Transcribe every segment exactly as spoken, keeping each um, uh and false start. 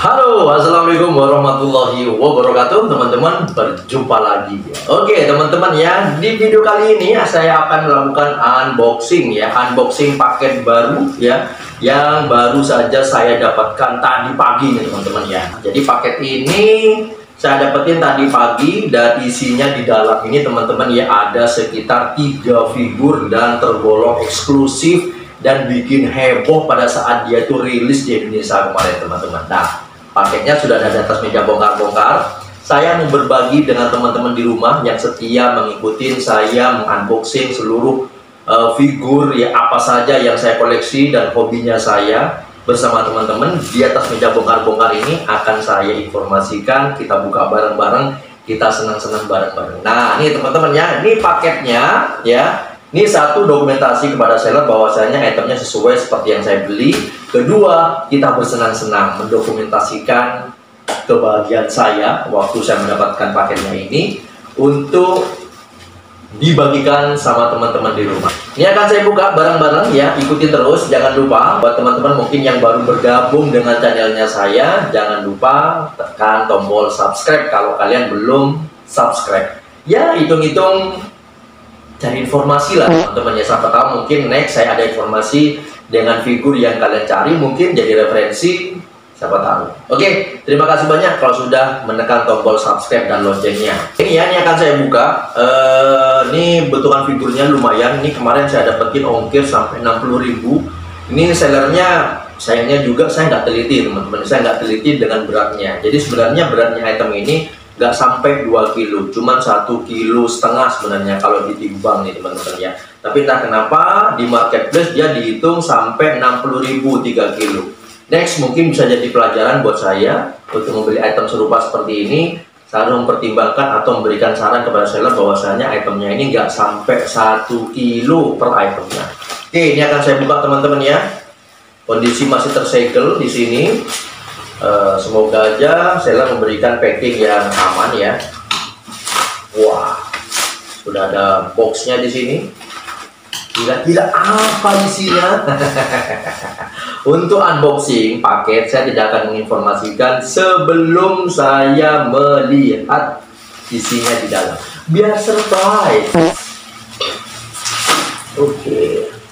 Halo, assalamualaikum warahmatullahi wabarakatuh, teman-teman. Berjumpa lagi. Oke, teman-teman ya, di video kali ini saya akan melakukan unboxing ya, unboxing paket baru ya, yang baru saja saya dapatkan tadi pagi nih, teman-teman ya. Jadi paket ini saya dapetin tadi pagi dan isinya di dalam ini, teman-teman ya, ada sekitar tiga figur dan tergolong eksklusif dan bikin heboh pada saat dia itu rilis di Indonesia kemarin, teman-teman. Nah, paketnya sudah ada di atas meja bongkar-bongkar. Saya mau berbagi dengan teman-teman di rumah yang setia mengikuti saya mengunboxing seluruh uh, figur ya, apa saja yang saya koleksi dan hobinya saya bersama teman-teman. Di atas meja bongkar-bongkar ini akan saya informasikan, kita buka bareng-bareng, kita senang-senang bareng-bareng. Nah, ini teman-teman ya, ini paketnya ya. Ini satu, dokumentasi kepada seller bahwasanya itemnya sesuai seperti yang saya beli. Kedua, kita bersenang-senang mendokumentasikan kebahagiaan saya waktu saya mendapatkan paketnya ini untuk dibagikan sama teman-teman di rumah. Ini akan saya buka bareng-bareng ya, ikuti terus. Jangan lupa buat teman-teman mungkin yang baru bergabung dengan channelnya saya, jangan lupa tekan tombol subscribe kalau kalian belum subscribe. Ya, hitung-hitung cari informasi lah teman-teman ya, siapa tahu mungkin next saya ada informasi dengan figur yang kalian cari, mungkin jadi referensi, siapa tahu. Oke, terima kasih banyak kalau sudah menekan tombol subscribe dan loncengnya. Ini ya, ini akan saya buka. Uh, ini bentukan figurnya lumayan. Ini kemarin saya dapetin ongkir sampai enam puluh ribu. Ini sellernya sayangnya juga saya nggak teliti, teman-teman. Saya nggak teliti dengan beratnya. Jadi sebenarnya beratnya item ini nggak sampai dua kilo, cuman satu kilo setengah sebenarnya kalau ditimbang nih, teman-teman ya. Tapi entah kenapa di marketplace dia dihitung sampai enam puluh ribu tiga kilo. Next, mungkin bisa jadi pelajaran buat saya untuk membeli item serupa seperti ini. Saya harus mempertimbangkan atau memberikan saran kepada seller bahwasanya itemnya ini nggak sampai satu kilo per itemnya. Oke, ini akan saya buka teman-teman ya. Kondisi masih tersegel di sini. Uh, semoga aja seller memberikan packing yang aman ya. Wah, sudah ada boxnya di sini. Kira-kira apa isinya? Untuk unboxing paket saya tidak akan menginformasikan sebelum saya melihat isinya di dalam, biar surprise. Oke. Okay.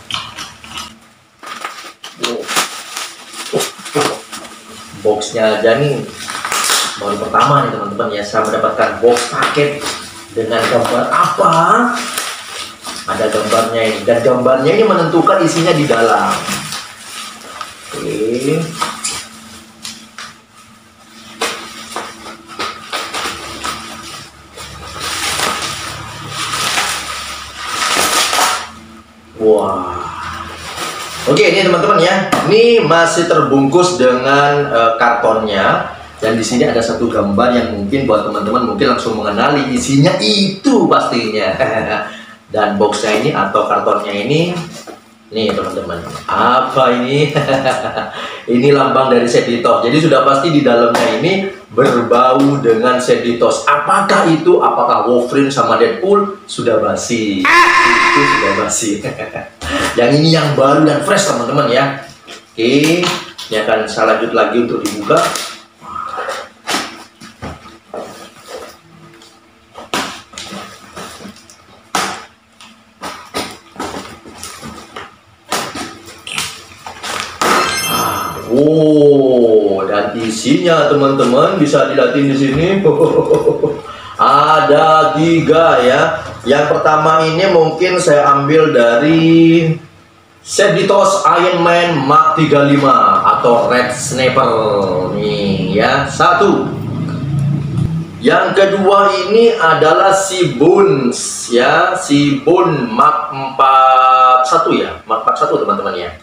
Boxnya aja nih baru pertama nih, teman-teman ya, saya mendapatkan box paket dengan gambar apa? Ada gambarnya ini, dan gambarnya ini menentukan isinya di dalam. Oke. Wah. Oke, ini teman-teman ya, ini masih terbungkus dengan uh, kartonnya, dan di sini ada satu gambar yang mungkin buat teman-teman mungkin langsung mengenali isinya itu pastinya. Dan boxnya ini atau kartonnya ini, nih teman-teman, apa ini? Ini lambang dari Seditos. Jadi sudah pasti di dalamnya ini berbau dengan Seditos. Apakah itu? Apakah Wolverine sama Deadpool? Sudah basi. Itu sudah basi. Yang ini yang baru dan fresh, teman-teman ya. Oke, ini akan saya lanjut lagi untuk dibuka. Oh, dan isinya teman-teman bisa dilihatin di sini. Ada tiga ya. Yang pertama ini mungkin saya ambil dari Seditos Iron Man Mark tiga puluh lima atau Red Sniper nih ya, satu. Yang kedua ini adalah si Bones ya, si Bones Mark empat puluh satu ya, Mark empat puluh satu teman-teman ya.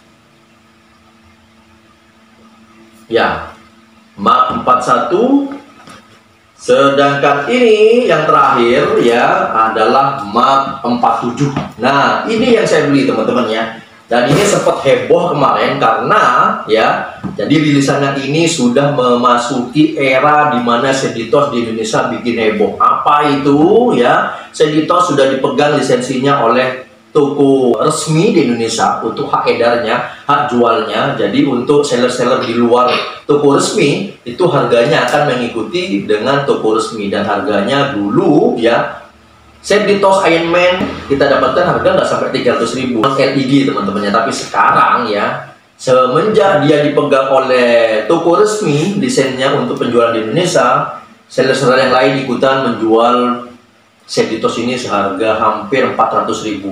Ya, Mark empat puluh satu. Sedangkan ini yang terakhir ya adalah Mark empat puluh tujuh. Nah, ini yang saya beli teman-teman ya. Dan ini sempat heboh kemarin karena ya, jadi rilisannya ini sudah memasuki era di mana Seditos di Indonesia bikin heboh. Apa itu ya? Seditos sudah dipegang lisensinya oleh toko resmi di Indonesia untuk hak edarnya, hak jualnya. Jadi untuk seller-seller di luar toko resmi itu harganya akan mengikuti dengan toko resmi, dan harganya dulu ya set di tos Iron Man kita dapatkan harga nggak sampai tiga ratus ribu L E D teman-temannya. Tapi sekarang ya, semenjak dia dipegang oleh toko resmi desainnya untuk penjualan di Indonesia, seller-seller yang lain ikutan menjual set di tos ini seharga hampir empat ratus ribu.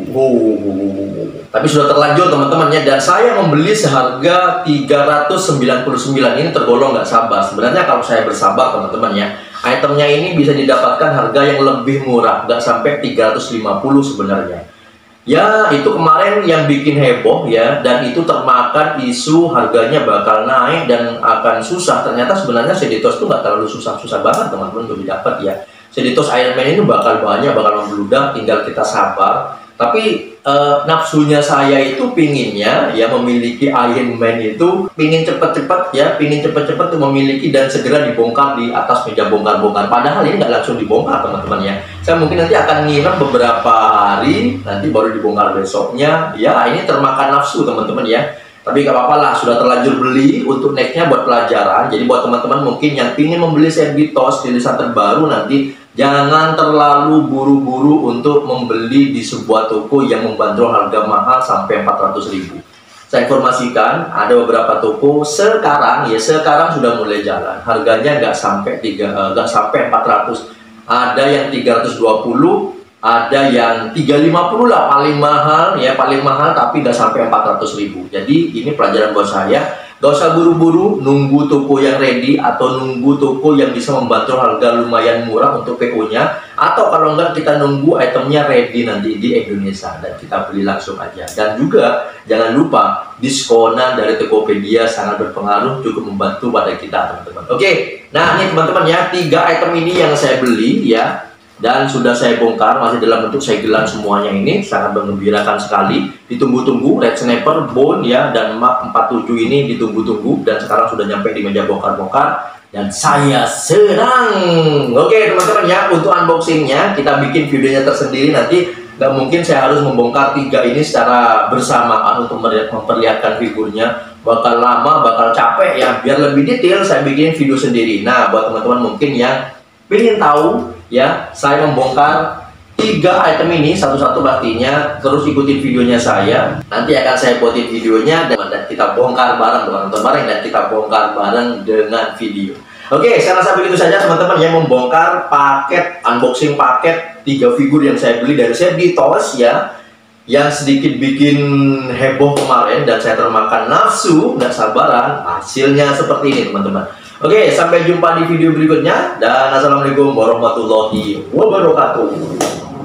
Oh, tapi sudah terlanjur teman-temannya, dan saya membeli seharga tiga ratus sembilan puluh sembilan. Ini tergolong nggak sabar. Sebenarnya kalau saya bersabar teman-teman ya, itemnya ini bisa didapatkan harga yang lebih murah, nggak sampai tiga ratus lima puluh sebenarnya. Ya, itu kemarin yang bikin heboh ya, dan itu termakan isu harganya bakal naik dan akan susah. Ternyata sebenarnya set di tos itu nggak terlalu susah-susah banget teman-teman untuk didapat ya. Set di tos Iron Man ini bakal banyak, bakal membludak, tinggal kita sabar. Tapi eh, nafsunya saya itu pinginnya ya memiliki Iron Man itu, pingin cepet-cepet ya, pingin cepet-cepet tuh memiliki dan segera dibongkar di atas meja bongkar-bongkar. Padahal ini nggak langsung dibongkar teman-teman ya. Saya mungkin nanti akan nginep beberapa hari, nanti baru dibongkar besoknya. Ya ini termakan nafsu teman-teman ya. Tapi gak apa-apa lah, sudah terlanjur beli untuk nextnya buat pelajaran. Jadi buat teman-teman mungkin yang ingin membeli set di tos rilisan terbaru nanti, jangan terlalu buru-buru untuk membeli di sebuah toko yang membanderol harga mahal sampai empat ratus ribu. Saya informasikan ada beberapa toko sekarang ya, sekarang sudah mulai jalan. Harganya nggak sampai tiga, nggak sampai empat ratus. Ada yang tiga ratus dua puluh, ada yang tiga ratus lima puluh lah paling mahal ya, paling mahal tapi nggak sampai empat ratus ribu. Jadi ini pelajaran buat saya. Gak usah buru-buru nunggu toko yang ready atau nunggu toko yang bisa membantu harga lumayan murah untuk P O-nya, atau kalau enggak kita nunggu itemnya ready nanti di Indonesia dan kita beli langsung aja. Dan juga jangan lupa diskonan dari Tokopedia sangat berpengaruh, cukup membantu pada kita teman-teman. Oke, nah ini teman-teman ya, tiga item ini yang saya beli ya, dan sudah saya bongkar, masih dalam bentuk segelan semuanya. Ini sangat mengembirakan sekali, ditunggu-tunggu. Red Sniper, Bone ya, dan Mark empat puluh tujuh ini ditunggu-tunggu, dan sekarang sudah nyampe di meja bongkar-bongkar dan saya senang. Oke teman-teman ya, untuk unboxingnya kita bikin videonya tersendiri nanti. Gak mungkin saya harus membongkar tiga ini secara bersamaan untuk memperlihatkan figurnya, bakal lama, bakal capek ya. Biar lebih detail saya bikin video sendiri. Nah buat teman-teman mungkin yang pengen tahu ya, saya membongkar tiga item ini satu-satu pastinya, terus ikutin videonya saya. Nanti akan saya buatin videonya dan kita bongkar bareng, nonton bareng dan kita bongkar bareng dengan video. Oke, saya rasa begitu saja teman-teman yang membongkar paket, unboxing paket tiga figur yang saya beli dari set di tos ya, yang sedikit bikin heboh kemarin dan saya termakan nafsu, nggak sabaran. Hasilnya seperti ini teman-teman. Oke, sampai jumpa di video berikutnya dan assalamualaikum warahmatullahi wabarakatuh.